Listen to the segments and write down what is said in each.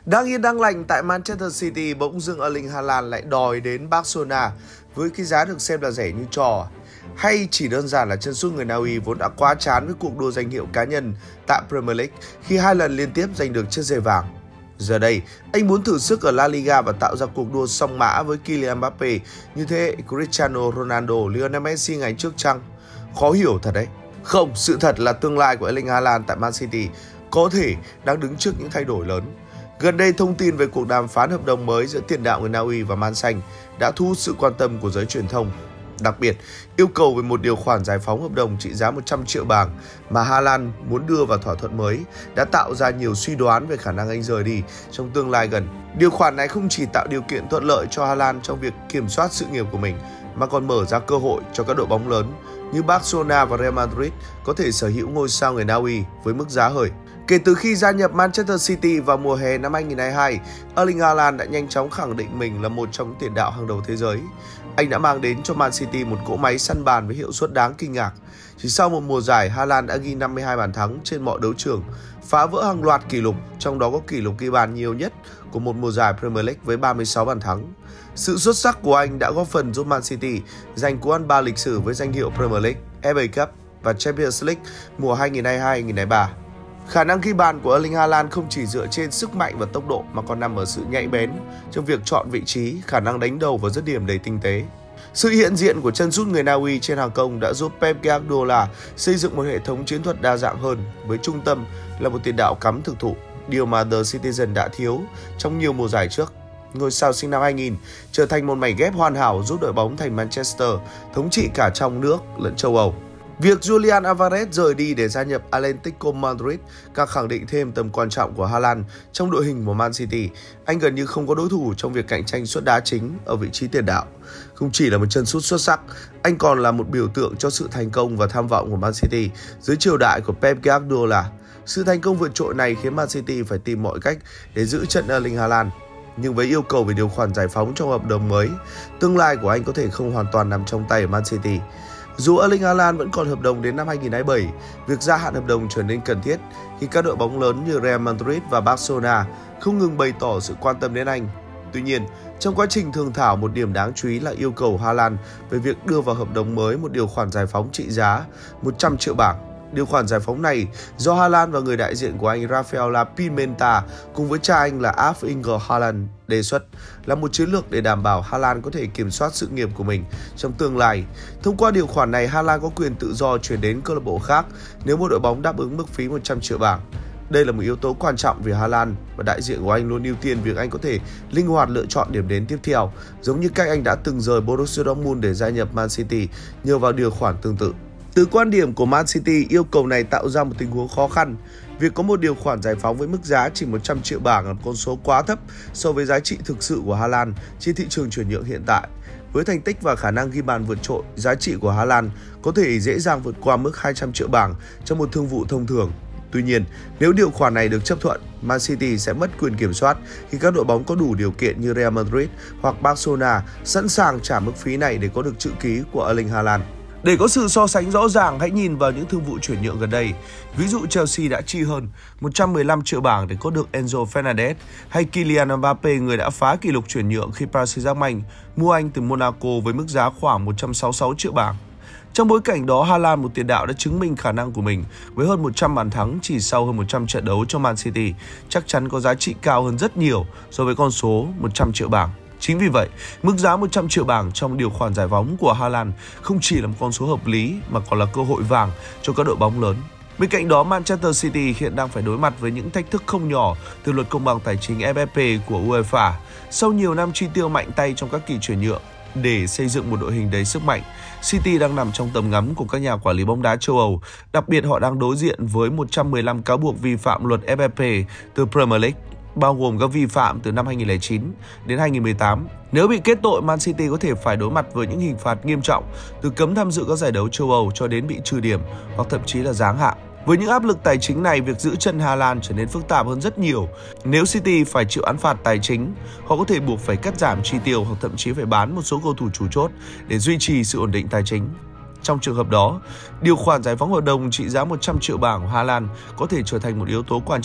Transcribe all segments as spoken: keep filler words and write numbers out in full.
Đang yên đang lành tại Manchester City, bỗng dưng Erling Haaland lại đòi đến Barcelona với cái giá được xem là rẻ như trò. Hay chỉ đơn giản là chân sút người Na Uy vốn đã quá chán với cuộc đua danh hiệu cá nhân tại Premier League khi hai lần liên tiếp giành được chiếc giày vàng. Giờ đây, anh muốn thử sức ở La Liga và tạo ra cuộc đua song mã với Kylian Mbappe như thế Cristiano Ronaldo, Lionel Messi ngày trước chăng? Khó hiểu thật đấy. Không, sự thật là tương lai của Erling Haaland tại Man City có thể đang đứng trước những thay đổi lớn. Gần đây, thông tin về cuộc đàm phán hợp đồng mới giữa tiền đạo người Na Uy và Man Xanh đã thu hút sự quan tâm của giới truyền thông. Đặc biệt, yêu cầu về một điều khoản giải phóng hợp đồng trị giá một trăm triệu bảng mà Haaland muốn đưa vào thỏa thuận mới đã tạo ra nhiều suy đoán về khả năng anh rời đi trong tương lai gần. Điều khoản này không chỉ tạo điều kiện thuận lợi cho Haaland trong việc kiểm soát sự nghiệp của mình, mà còn mở ra cơ hội cho các đội bóng lớn như Barcelona và Real Madrid có thể sở hữu ngôi sao người Na Uy với mức giá hời. Kể từ khi gia nhập Manchester City vào mùa hè năm hai nghìn không trăm hai mươi hai, Erling Haaland đã nhanh chóng khẳng định mình là một trong những tiền đạo hàng đầu thế giới. Anh đã mang đến cho Man City một cỗ máy săn bàn với hiệu suất đáng kinh ngạc. Chỉ sau một mùa giải, Haaland đã ghi năm mươi hai bàn thắng trên mọi đấu trường, phá vỡ hàng loạt kỷ lục, trong đó có kỷ lục ghi bàn nhiều nhất của một mùa giải Premier League với ba mươi sáu bàn thắng. Sự xuất sắc của anh đã góp phần giúp Man City giành cú ăn ba lịch sử với danh hiệu Premier League, ép a Cup và Champions League mùa hai nghìn không trăm hai mươi hai hai nghìn không trăm hai mươi ba. Khả năng ghi bàn của Erling Haaland không chỉ dựa trên sức mạnh và tốc độ mà còn nằm ở sự nhạy bén trong việc chọn vị trí, khả năng đánh đầu và dứt điểm đầy tinh tế. Sự hiện diện của chân sút người Na Uy trên hàng công đã giúp Pep Guardiola xây dựng một hệ thống chiến thuật đa dạng hơn, với trung tâm là một tiền đạo cắm thực thụ, điều mà The Citizen đã thiếu trong nhiều mùa giải trước. Ngôi sao sinh năm hai nghìn trở thành một mảnh ghép hoàn hảo giúp đội bóng thành Manchester thống trị cả trong nước lẫn châu Âu. Việc Julian Alvarez rời đi để gia nhập Atlético Madrid càng khẳng định thêm tầm quan trọng của Haaland trong đội hình của Man City. Anh gần như không có đối thủ trong việc cạnh tranh suất đá chính ở vị trí tiền đạo. Không chỉ là một chân sút xuất sắc, anh còn là một biểu tượng cho sự thành công và tham vọng của Man City dưới triều đại của Pep Guardiola. Sự thành công vượt trội này khiến Man City phải tìm mọi cách để giữ chân Erling Haaland. Nhưng với yêu cầu về điều khoản giải phóng trong hợp đồng mới, tương lai của anh có thể không hoàn toàn nằm trong tay của Man City. Dù Erling Haaland vẫn còn hợp đồng đến năm hai nghìn không trăm hai mươi bảy, việc gia hạn hợp đồng trở nên cần thiết khi các đội bóng lớn như Real Madrid và Barcelona không ngừng bày tỏ sự quan tâm đến anh. Tuy nhiên, trong quá trình thương thảo, một điểm đáng chú ý là yêu cầu Haaland về việc đưa vào hợp đồng mới một điều khoản giải phóng trị giá một trăm triệu bảng. Điều khoản giải phóng này do Haaland và người đại diện của anh Rafael Pimenta cùng với cha anh là Erling Haaland đề xuất là một chiến lược để đảm bảo Haaland có thể kiểm soát sự nghiệp của mình trong tương lai. Thông qua điều khoản này, Haaland có quyền tự do chuyển đến câu lạc bộ khác nếu một đội bóng đáp ứng mức phí một trăm triệu bảng. Đây là một yếu tố quan trọng vì Haaland và đại diện của anh luôn ưu tiên việc anh có thể linh hoạt lựa chọn điểm đến tiếp theo, giống như cách anh đã từng rời Borussia Dortmund để gia nhập Man City nhờ vào điều khoản tương tự. Từ quan điểm của Man City, yêu cầu này tạo ra một tình huống khó khăn. Việc có một điều khoản giải phóng với mức giá chỉ một trăm triệu bảng là một con số quá thấp so với giá trị thực sự của Haaland trên thị trường chuyển nhượng hiện tại. Với thành tích và khả năng ghi bàn vượt trội, giá trị của Haaland có thể dễ dàng vượt qua mức hai trăm triệu bảng trong một thương vụ thông thường. Tuy nhiên, nếu điều khoản này được chấp thuận, Man City sẽ mất quyền kiểm soát khi các đội bóng có đủ điều kiện như Real Madrid hoặc Barcelona sẵn sàng trả mức phí này để có được chữ ký của Erling Haaland. Để có sự so sánh rõ ràng, hãy nhìn vào những thương vụ chuyển nhượng gần đây. Ví dụ Chelsea đã chi hơn một trăm mười lăm triệu bảng để có được Enzo Fernandez, hay Kylian Mbappe, người đã phá kỷ lục chuyển nhượng khi Paris Saint-Germain mua anh từ Monaco với mức giá khoảng một trăm sáu mươi sáu triệu bảng. Trong bối cảnh đó, Haaland, một tiền đạo đã chứng minh khả năng của mình với hơn một trăm bàn thắng chỉ sau hơn một trăm trận đấu cho Man City, chắc chắn có giá trị cao hơn rất nhiều so với con số một trăm triệu bảng. Chính vì vậy, mức giá một trăm triệu bảng trong điều khoản giải phóng của Haaland không chỉ là một con số hợp lý mà còn là cơ hội vàng cho các đội bóng lớn. Bên cạnh đó, Manchester City hiện đang phải đối mặt với những thách thức không nhỏ từ luật công bằng tài chính ép ép pê của UEFA. Sau nhiều năm chi tiêu mạnh tay trong các kỳ chuyển nhượng để xây dựng một đội hình đầy sức mạnh, City đang nằm trong tầm ngắm của các nhà quản lý bóng đá châu Âu. Đặc biệt, họ đang đối diện với một trăm mười lăm cáo buộc vi phạm luật ép ép pê từ Premier League, bao gồm các vi phạm từ năm hai nghìn không trăm lẻ chín đến hai nghìn không trăm mười tám. Nếu bị kết tội, Man City có thể phải đối mặt với những hình phạt nghiêm trọng, từ cấm tham dự các giải đấu châu Âu cho đến bị trừ điểm hoặc thậm chí là giáng hạng. Với những áp lực tài chính này, việc giữ chân Haaland trở nên phức tạp hơn rất nhiều. Nếu City phải chịu án phạt tài chính, họ có thể buộc phải cắt giảm chi tiêu hoặc thậm chí phải bán một số cầu thủ chủ chốt để duy trì sự ổn định tài chính. Trong trường hợp đó, điều khoản giải phóng hợp đồng trị giá một trăm triệu bảng của Haaland có thể trở thành một yếu tố quan trọng.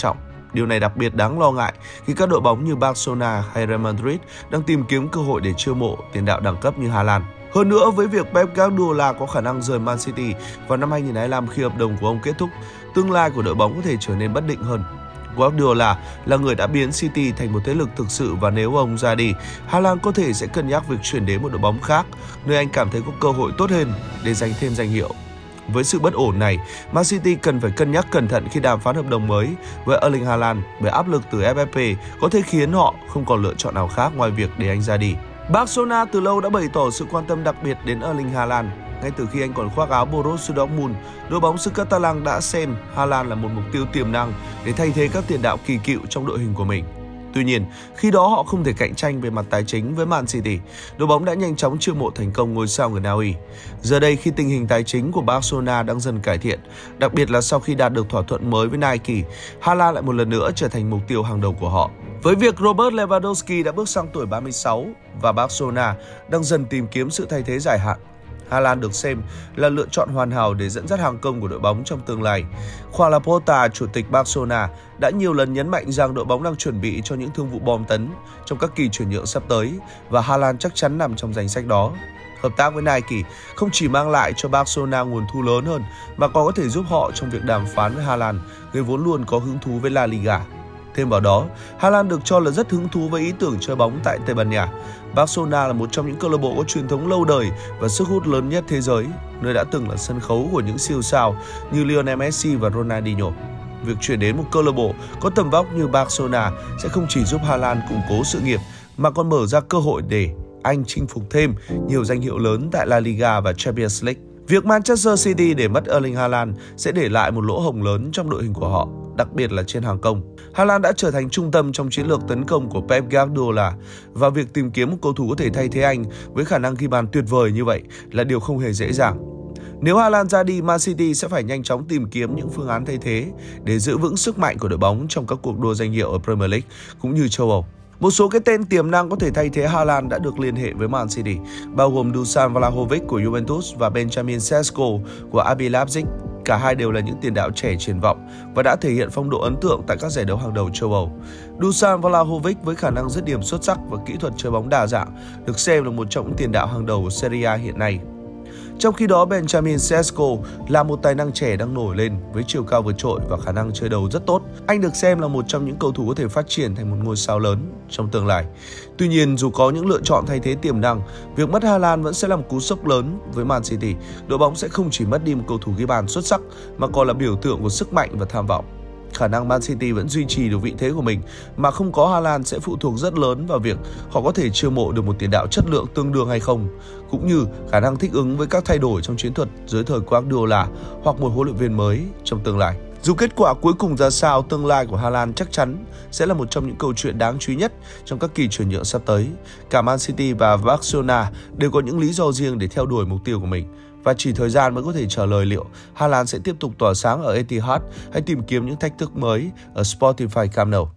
Điều này đặc biệt đáng lo ngại khi các đội bóng như Barcelona hay Real Madrid đang tìm kiếm cơ hội để chiêu mộ tiền đạo đẳng cấp như Haaland. Hơn nữa, với việc Pep Guardiola có khả năng rời Man City vào năm hai nghìn không trăm hai mươi lăm khi hợp đồng của ông kết thúc, tương lai của đội bóng có thể trở nên bất định hơn. Guardiola là người đã biến City thành một thế lực thực sự và nếu ông ra đi, Haaland có thể sẽ cân nhắc việc chuyển đến một đội bóng khác, nơi anh cảm thấy có cơ hội tốt hơn để giành thêm danh hiệu. Với sự bất ổn này, Man City cần phải cân nhắc cẩn thận khi đàm phán hợp đồng mới với Erling Haaland bởi áp lực từ ép ép pê có thể khiến họ không còn lựa chọn nào khác ngoài việc để anh ra đi. Barcelona từ lâu đã bày tỏ sự quan tâm đặc biệt đến Erling Haaland. Ngay từ khi anh còn khoác áo Borussia Dortmund, đội bóng xứ Catalan đã xem Haaland là một mục tiêu tiềm năng để thay thế các tiền đạo kỳ cựu trong đội hình của mình. Tuy nhiên, khi đó họ không thể cạnh tranh về mặt tài chính với Man City, đội bóng đã nhanh chóng chiêu mộ thành công ngôi sao người Na Uy. Giờ đây khi tình hình tài chính của Barcelona đang dần cải thiện, đặc biệt là sau khi đạt được thỏa thuận mới với Nike, Haaland lại một lần nữa trở thành mục tiêu hàng đầu của họ. Với việc Robert Lewandowski đã bước sang tuổi ba mươi sáu và Barcelona đang dần tìm kiếm sự thay thế dài hạn, Haaland được xem là lựa chọn hoàn hảo để dẫn dắt hàng công của đội bóng trong tương lai. Joan Laporta, chủ tịch Barcelona, đã nhiều lần nhấn mạnh rằng đội bóng đang chuẩn bị cho những thương vụ bom tấn trong các kỳ chuyển nhượng sắp tới và Haaland chắc chắn nằm trong danh sách đó. Hợp tác với Nike không chỉ mang lại cho Barcelona nguồn thu lớn hơn mà còn có thể giúp họ trong việc đàm phán với Haaland, người vốn luôn có hứng thú với La Liga. Thêm vào đó, Haaland được cho là rất hứng thú với ý tưởng chơi bóng tại Tây Ban Nha. Barcelona là một trong những câu lạc bộ có truyền thống lâu đời và sức hút lớn nhất thế giới, nơi đã từng là sân khấu của những siêu sao như Lionel Messi và Ronaldinho. Việc chuyển đến một câu lạc bộ có tầm vóc như Barcelona sẽ không chỉ giúp Haaland củng cố sự nghiệp mà còn mở ra cơ hội để anh chinh phục thêm nhiều danh hiệu lớn tại La Liga và Champions League. Việc Manchester City để mất Erling Haaland sẽ để lại một lỗ hổng lớn trong đội hình của họ, đặc biệt là trên hàng công. Haaland đã trở thành trung tâm trong chiến lược tấn công của Pep Guardiola và việc tìm kiếm một cầu thủ có thể thay thế anh với khả năng ghi bàn tuyệt vời như vậy là điều không hề dễ dàng. Nếu Haaland ra đi, Man City sẽ phải nhanh chóng tìm kiếm những phương án thay thế để giữ vững sức mạnh của đội bóng trong các cuộc đua danh hiệu ở Premier League cũng như châu Âu. Một số cái tên tiềm năng có thể thay thế Haaland đã được liên hệ với Man City, bao gồm Dusan Vlahovic của Juventus và Benjamin Sesko của rờ bê Leipzig. Cả hai đều là những tiền đạo trẻ triển vọng và đã thể hiện phong độ ấn tượng tại các giải đấu hàng đầu châu Âu. Dusan Vlahovic với khả năng dứt điểm xuất sắc và kỹ thuật chơi bóng đa dạng được xem là một trong những tiền đạo hàng đầu của Serie A hiện nay. Trong khi đó, Benjamin Sesko là một tài năng trẻ đang nổi lên với chiều cao vượt trội và khả năng chơi đầu rất tốt. Anh được xem là một trong những cầu thủ có thể phát triển thành một ngôi sao lớn trong tương lai. Tuy nhiên, dù có những lựa chọn thay thế tiềm năng, việc mất Haaland vẫn sẽ là một cú sốc lớn với Man City. Đội bóng sẽ không chỉ mất đi một cầu thủ ghi bàn xuất sắc mà còn là biểu tượng của sức mạnh và tham vọng. Khả năng Man City vẫn duy trì được vị thế của mình mà không có Haaland sẽ phụ thuộc rất lớn vào việc họ có thể chiêu mộ được một tiền đạo chất lượng tương đương hay không, cũng như khả năng thích ứng với các thay đổi trong chiến thuật dưới thời Guardiola hoặc một huấn luyện viên mới trong tương lai. Dù kết quả cuối cùng ra sao, tương lai của Haaland chắc chắn sẽ là một trong những câu chuyện đáng chú ý nhất trong các kỳ chuyển nhượng sắp tới. Cả Man City và Barcelona đều có những lý do riêng để theo đuổi mục tiêu của mình. Và chỉ thời gian mới có thể trả lời liệu Haaland sẽ tiếp tục tỏa sáng ở Etihad hay tìm kiếm những thách thức mới ở Spotify Camp Nou.